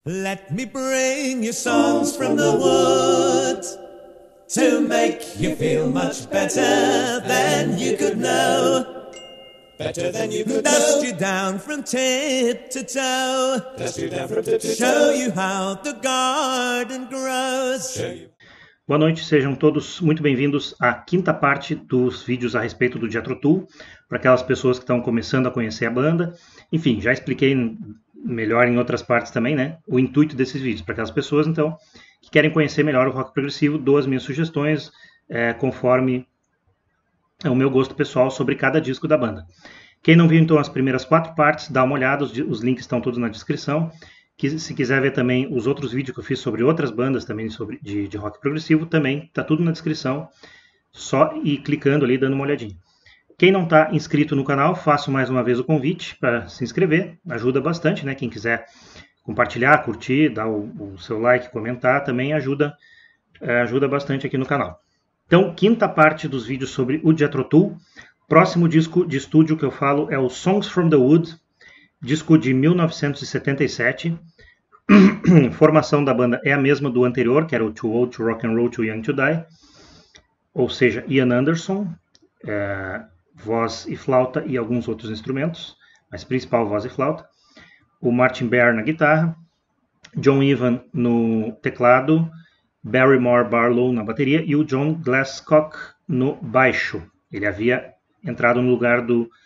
Let me bring you songs from the woods to make you feel much better than you could know. Better than you could Dust know. You down from tip to toe. Dust you down from tip to toe. Show you how the garden grows. Boa noite, sejam todos muito bem-vindos à quinta parte dos vídeos a respeito do Jethro Tull, para aquelas pessoas que estão começando a conhecer a banda. Enfim, já expliquei melhor em outras partes também, né, o intuito desses vídeos, para aquelas pessoas, então, que querem conhecer melhor o rock progressivo, dou as minhas sugestões conforme o meu gosto pessoal sobre cada disco da banda. Quem não viu, então, as primeiras 4 partes, dá uma olhada, os links estão todos na descrição. Se quiser ver também os outros vídeos que eu fiz sobre outras bandas também de rock progressivo, também está tudo na descrição, só ir clicando ali, dando uma olhadinha. Quem não está inscrito no canal, faço mais uma vez o convite para se inscrever, ajuda bastante, né? Quem quiser compartilhar, curtir, dar o seu like, comentar, também ajuda bastante aqui no canal. Então, quinta parte dos vídeos sobre o Jethro Tull. Próximo disco de estúdio que eu falo é o Songs from the Wood, disco de 1977. Formação da banda é a mesma do anterior, que era o Too Old to Rock and Roll, Too Young to Die, ou seja, Ian Anderson, voz e flauta e alguns outros instrumentos, mas principal voz e flauta. O Martin Bear na guitarra, John Evan no teclado, Barrymore Barlow na bateria e o John Glasscock no baixo. Ele havia entrado no lugar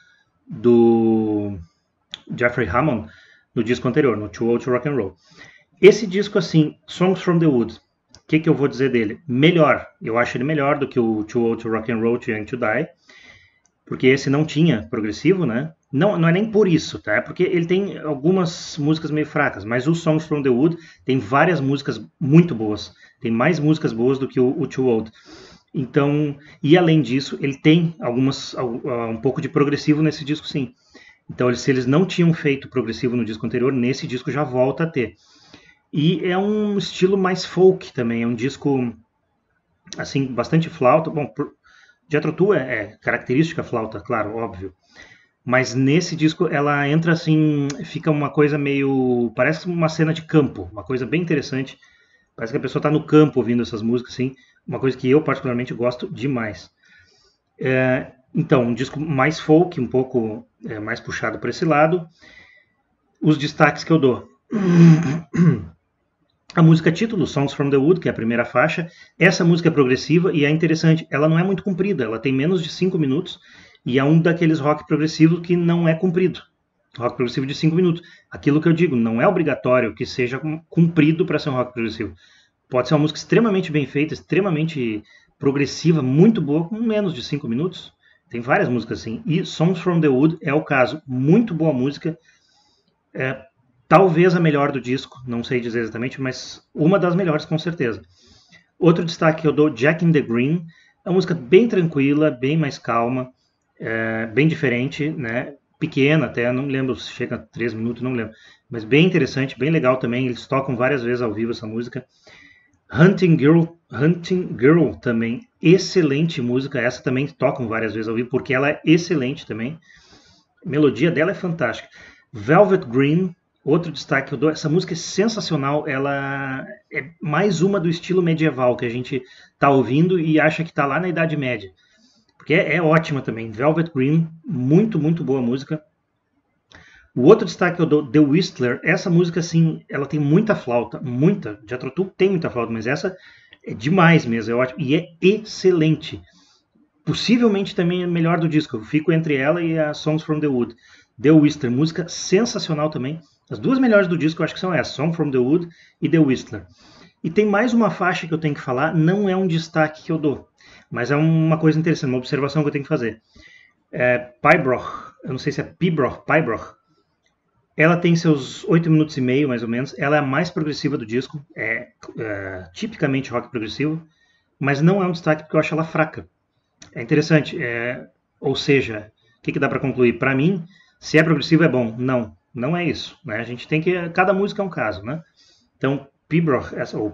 do Jeffrey Hammond no disco anterior, no Too Old to Rock and Roll. Esse disco, assim, Songs from the Wood, o que eu vou dizer dele? Melhor, eu acho ele melhor do que o Too Old to Rock and Roll, Too Young to Die, porque esse não tinha progressivo, né? Não é nem por isso, tá? É porque ele tem algumas músicas meio fracas, mas o Songs from the Wood tem várias músicas muito boas, tem mais músicas boas do que o Too Old. Então, e além disso, ele tem um pouco de progressivo nesse disco, sim. Então, se eles não tinham feito progressivo no disco anterior, nesse disco já volta a ter. E é um estilo mais folk também, é um disco, assim, bastante flauta. Bom, Jethro Tull é característica flauta, claro, óbvio. Mas nesse disco ela entra assim, fica uma coisa meio, parece uma cena de campo, uma coisa bem interessante. Parece que a pessoa está no campo ouvindo essas músicas, assim, uma coisa que eu particularmente gosto demais. Então, um disco mais folk, um pouco mais puxado para esse lado. Os destaques que eu dou. A música título, Songs from the Wood, que é a primeira faixa. Essa música é progressiva e é interessante. Ela não é muito comprida, ela tem menos de 5 minutos e é um daqueles rock progressivos que não é comprido. Rock progressivo de 5 minutos. Aquilo que eu digo, não é obrigatório que seja comprido para ser um rock progressivo. Pode ser uma música extremamente bem feita, extremamente progressiva, muito boa, com menos de 5 minutos. Tem várias músicas assim. E Songs from the Wood é o caso. Muito boa música. Talvez a melhor do disco, não sei dizer exatamente, mas uma das melhores com certeza. Outro destaque que eu dou, Jack in the Green. É uma música bem tranquila, bem mais calma, bem diferente, né? Pequena até, não lembro se chega a 3 minutos, não lembro. Mas bem interessante, bem legal também. Eles tocam várias vezes ao vivo essa música. Hunting Girl também, excelente música. Essa também tocam várias vezes ao vivo, porque ela é excelente também. A melodia dela é fantástica. Velvet Green, outro destaque que eu dou. Essa música é sensacional. Ela é mais uma do estilo medieval que a gente está ouvindo e acha que está lá na Idade Média. Porque é ótima também. Velvet Green, muito, muito boa música. O outro destaque que eu dou, The Whistler, essa música, assim, ela tem muita flauta, muita. Jethro Tull tem muita flauta, mas essa é demais mesmo, é ótima. E é excelente. Possivelmente também é melhor do disco. Eu fico entre ela e a Songs from the Wood. The Whistler, música sensacional também. As duas melhores do disco eu acho que são essas, Song from the Wood e The Whistler. E tem mais uma faixa que eu tenho que falar, não é um destaque que eu dou, mas é uma coisa interessante, uma observação que eu tenho que fazer. Pibroch, eu não sei se é Pibroch, ela tem seus 8 minutos e meio, mais ou menos. Ela é a mais progressiva do disco, tipicamente rock progressivo, mas não é um destaque porque eu acho ela fraca. É interessante, ou seja, o que dá para concluir? Para mim, se é progressivo é bom. Não é isso, né? A gente tem que... Cada música é um caso, né? Então, Pibroch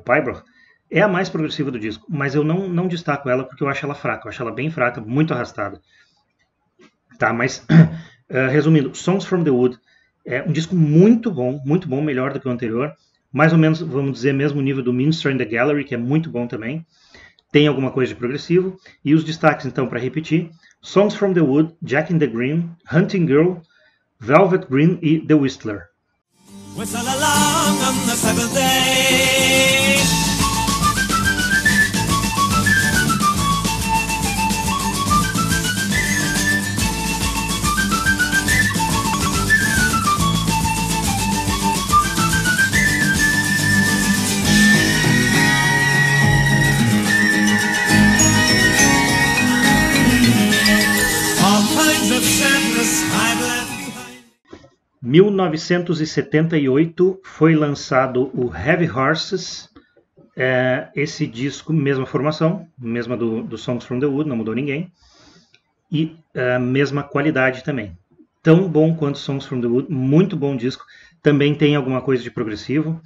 é a mais progressiva do disco, mas eu não destaco ela porque eu acho ela fraca. Eu acho ela bem fraca, muito arrastada. Tá, mas resumindo, Songs from the Wood é um disco muito bom, melhor do que o anterior. mais ou menos, vamos dizer, mesmo nível do Minstrel in the Gallery, que é muito bom também. Tem alguma coisa de progressivo. E os destaques, então, para repetir: Songs from the Wood, Jack in the Green, Hunting Girl, Velvet Green e The Whistler. Whistle along on the seventh day. All kinds of sadness I've left behind. 1978 foi lançado o Heavy Horses. Esse disco, mesma formação, mesma do Songs from the Wood, não mudou ninguém. E mesma qualidade também. Tão bom quanto Songs from the Wood, muito bom disco. Também tem alguma coisa de progressivo.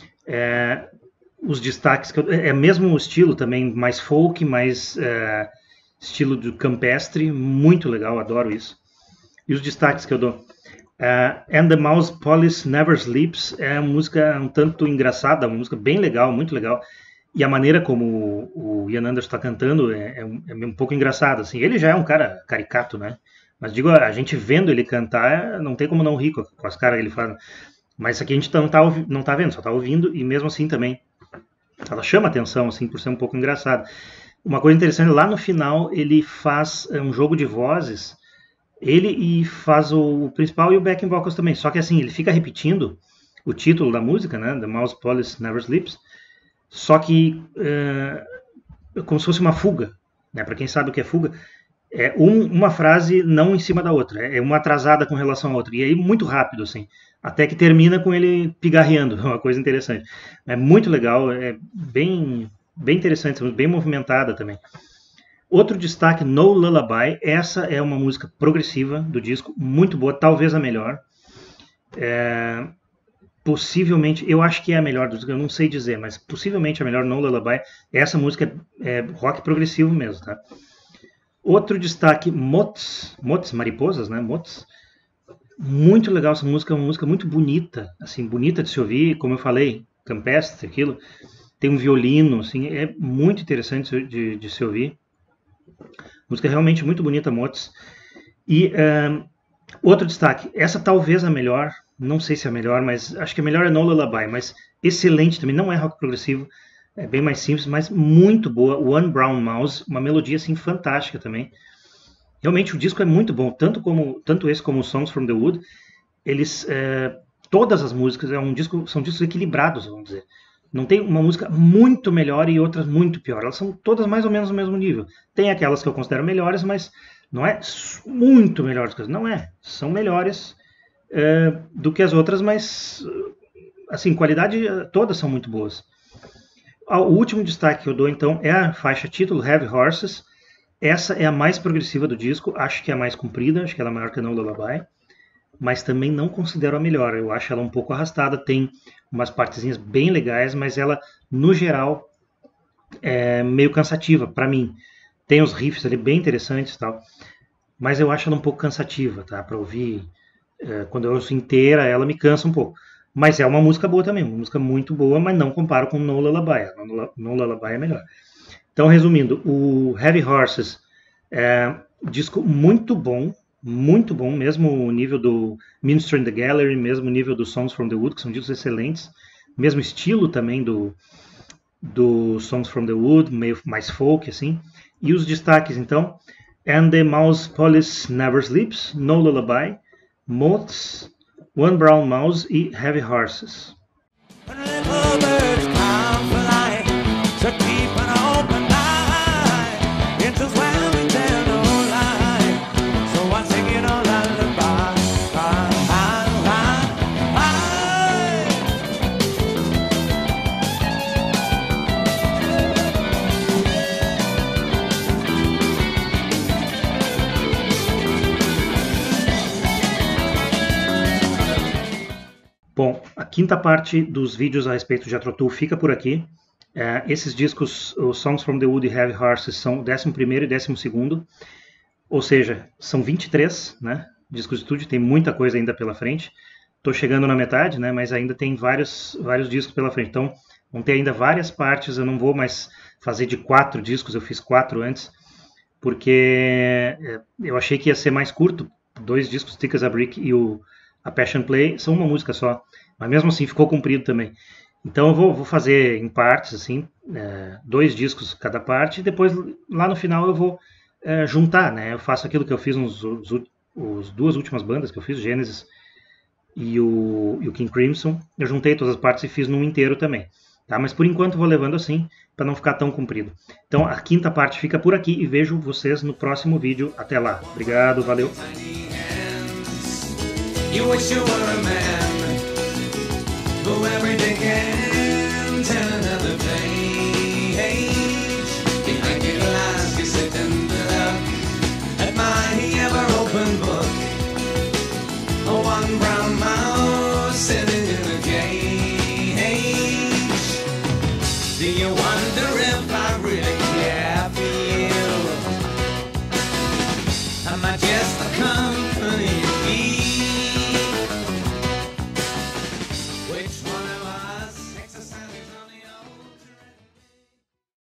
Os destaques, é mesmo estilo também, mais folk, mais estilo do campestre, muito legal, adoro isso. E os destaques que eu dou: And the Mouse Police Never Sleeps é uma música um tanto engraçada, uma música bem legal, muito legal. E a maneira como o Ian Anderson está cantando é um pouco engraçada. Assim. Ele já é um cara caricato, né? Mas digo, a gente vendo ele cantar, não tem como não rir com as caras que ele faz. Mas isso aqui a gente não tá vendo, só tá ouvindo, e mesmo assim também ela chama atenção, assim, por ser um pouco engraçada. Uma coisa interessante, lá no final ele faz um jogo de vozes, ele e faz o principal e o backing vocals também, só que assim, ele fica repetindo o título da música, né, The Mouse Police Never Sleeps, só que como se fosse uma fuga, né, para quem sabe o que é fuga, é uma frase não em cima da outra, é uma atrasada com relação à outra, e aí muito rápido, assim, até que termina com ele pigarreando, uma coisa interessante. É muito legal, é bem interessante, bem movimentada também. Outro destaque, No Lullaby, essa é uma música progressiva do disco, muito boa, talvez a melhor. Possivelmente, eu acho que é a melhor do disco, eu não sei dizer, mas possivelmente a melhor, No Lullaby. Essa música é rock progressivo mesmo, tá? Outro destaque, Moths, mariposas, né? Moths. Muito legal essa música, é uma música muito bonita, assim, bonita de se ouvir, como eu falei, campestre, aquilo. Tem um violino, assim, é muito interessante de se ouvir. Música realmente muito bonita, Moths. E outro destaque, essa talvez a melhor, não sei se é a melhor, mas acho que a melhor é No Lullaby, mas excelente também, não é rock progressivo, é bem mais simples, mas muito boa. One Brown Mouse, uma melodia assim fantástica também. Realmente o disco é muito bom, tanto esse como o Songs from the Wood. Eles, todas as músicas são discos equilibrados, vamos dizer. Não tem uma música muito melhor e outras muito pior. Elas são todas mais ou menos no mesmo nível. Tem aquelas que eu considero melhores, mas não é muito melhores que as. Não é. São melhores do que as outras, mas assim, qualidade, todas são muito boas. O último destaque que eu dou, então, é a faixa título, Heavy Horses. Essa é a mais progressiva do disco, acho que é a mais comprida, acho que ela é maior que a No Lullaby, mas também não considero a melhor, eu acho ela um pouco arrastada, tem umas partezinhas bem legais, mas ela, no geral, é meio cansativa para mim. Tem os riffs ali bem interessantes e tal, mas eu acho ela um pouco cansativa, tá? Para ouvir, quando eu ouço inteira, ela me cansa um pouco. Mas é uma música boa também, uma música muito boa, mas não comparo com No Lullaby. No Lullaby é melhor. Então, resumindo, o Heavy Horses é um disco muito bom, mesmo o nível do Minstrel in the Gallery, mesmo o nível do Songs from the Wood, que são discos excelentes, mesmo estilo também do Songs from the Wood, meio mais folk, assim. E os destaques, então, And the Mouse Police Never Sleeps, No Lullaby, Moths, One Brown Mouse e Heavy Horses. Bom, a quinta parte dos vídeos a respeito de Jethro Tull fica por aqui. Esses discos, os Songs from the Wood e Heavy Horses, são o 11º e 12º, ou seja, são 23, né? Discos de estúdio, tem muita coisa ainda pela frente. estou chegando na metade, né? Mas ainda tem vários discos pela frente. Então, vão ter ainda várias partes. Eu não vou mais fazer de 4 discos. Eu fiz 4 antes, porque eu achei que ia ser mais curto. 2 discos, Thick as a Brick e a Passion Play, são uma música só. Mas mesmo assim ficou comprido também. Então eu vou fazer em partes, assim, 2 discos cada parte, e depois lá no final eu vou juntar, né? Eu faço aquilo que eu fiz nos 2 últimas bandas que eu fiz, Genesis e o King Crimson. Eu juntei todas as partes e fiz num inteiro também. Tá? Mas por enquanto eu vou levando assim, para não ficar tão comprido. Então a quinta parte fica por aqui e vejo vocês no próximo vídeo. Até lá. Obrigado, valeu. You wish you were a man who every day can tell another page. Behind your eyes you sit and look at my ever-open book. One brown mouse sitting in a cage. Do you